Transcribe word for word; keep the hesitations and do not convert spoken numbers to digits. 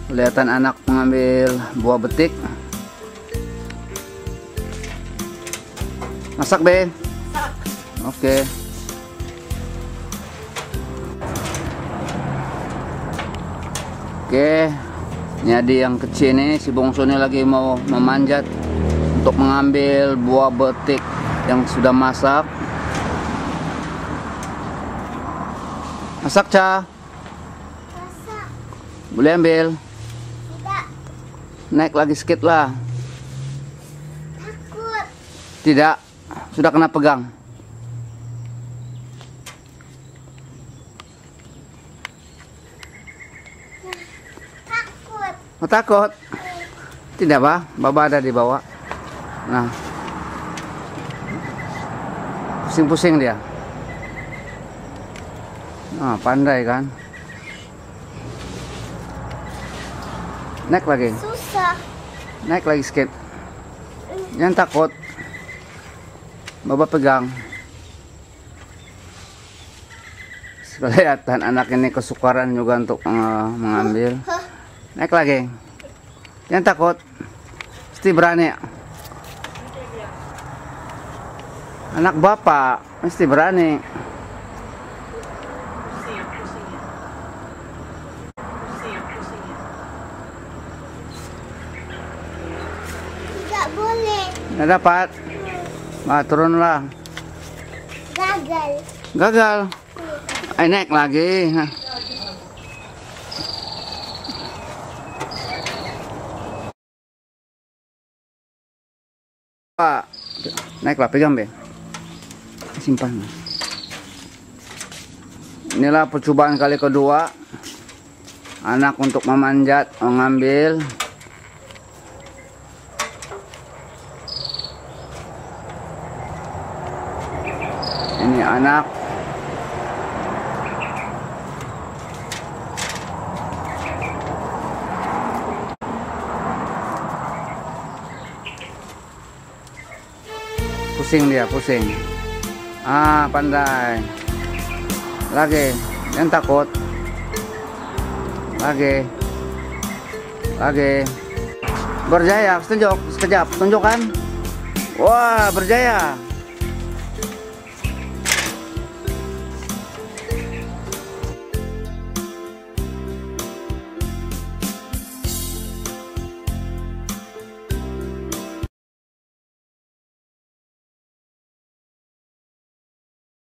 Kelihatan anak mengambil buah betik. Masak, Be? Masak. Oke. Oke. Ini ada yang kecil nih, si bungsu ini lagi mau memanjat untuk mengambil buah betik yang sudah masak. Masak, Ca? Masak. Boleh ambil? Tidak. Naik lagi sedikit lah. Takut. Tidak, sudah kena pegang. Takut. Oh, takut? Tidak, Pak. Baba ada di bawah. Nah. Pusing-pusing dia. Nah, pandai kan? Naik lagi. Susah. Naik lagi sedikit. Jangan takut. Baba pegang. Kelihatan anak ini kesukaran juga untuk uh, mengambil. Naik lagi. Jangan takut. Mesti berani. Anak bapak mesti berani. Tidak boleh. Nggak dapat. Nah, turunlah. Gagal. Gagal. Ayo naik lagi. Pak, naiklah, pegang, Be. Simpan. Inilah percobaan kali kedua anak untuk memanjat, mengambil. Ini anak. Pusing dia, pusing. Ah, pandai. Lagi, jangan takut. Lagi. Lagi. Berjaya, tunjuk, sekejap, tunjukkan. Wah, berjaya.